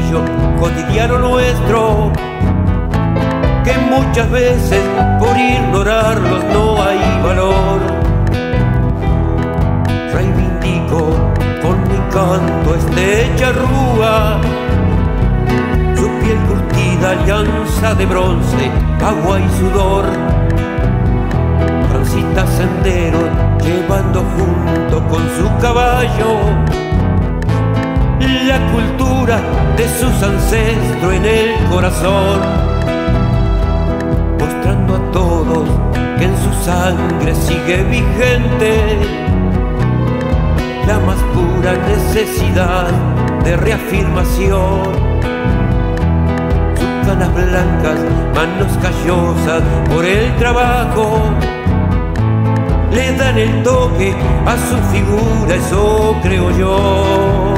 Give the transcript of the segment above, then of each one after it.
oficio cotidiano nuestro, que muchas veces por ignorarlos no hay valor. Reivindico con mi canto este charrúa, su piel curtida, alianza de bronce, agua y sudor. Transita senderos llevando junto con su caballo la cultura de sus ancestros en el corazón, mostrando a todos que en su sangre sigue vigente la más pura necesidad de reafirmación. Sus canas blancas, manos callosas por el trabajo, le dan el toque a su figura, eso creo yo.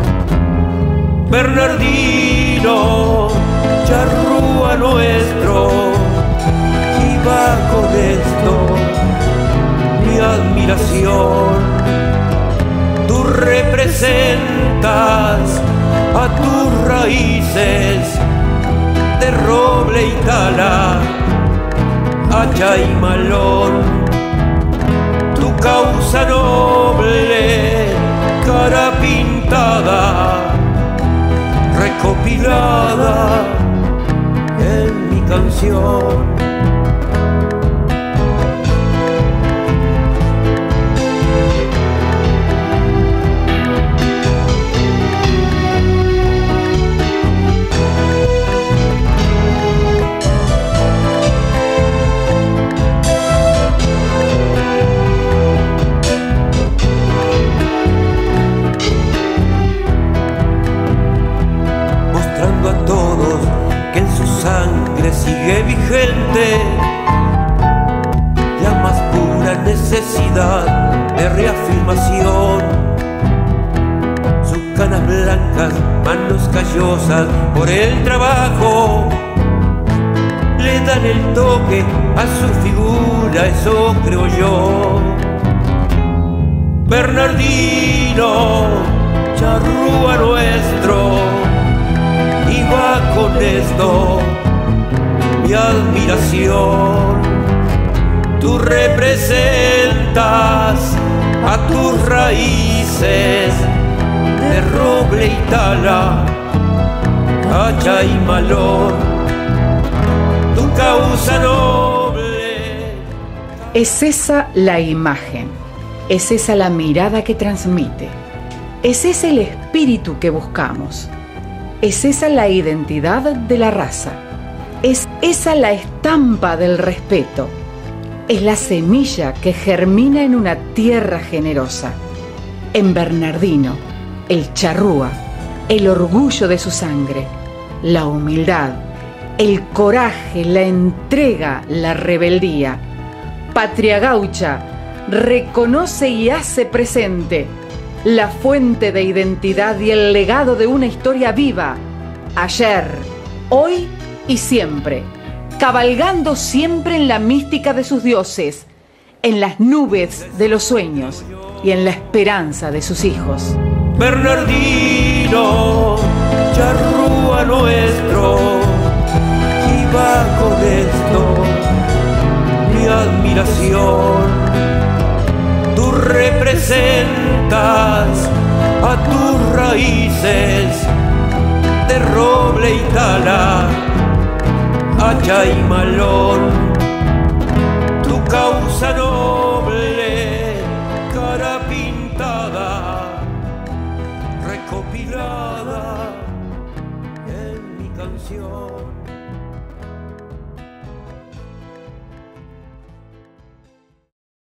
Bernardino, charrúa nuestro, y va con esto mi admiración. Tú representas a tus raíces de roble y tala, hacha y malón. Tu causa noble, cara pintada, recopilada en mi canción. A todos que en su sangre sigue vigente la más pura necesidad de reafirmación. Sus canas blancas, manos callosas por el trabajo, le dan el toque a su figura, eso creo yo. Bernardino, charrúa nuestro, y va con esto mi admiración. Tú representas a tus raíces de roble y tala, hacha y malón. Tu causa noble. Es esa la imagen, es esa la mirada que transmite, es ese el espíritu que buscamos. Es esa la identidad de la raza, es esa la estampa del respeto, es la semilla que germina en una tierra generosa. En Bernardino, el charrúa, el orgullo de su sangre, la humildad, el coraje, la entrega, la rebeldía. Patria gaucha reconoce y hace presente la fuente de identidad y el legado de una historia viva, ayer, hoy y siempre, cabalgando siempre en la mística de sus dioses, en las nubes de los sueños y en la esperanza de sus hijos. Bernardino, charrúa nuestro, y va con esto mi admiración. Tú representas a tus raíces de roble y tala, hacha y malón. Tu causa noble, cara pintada, recopilada en mi canción.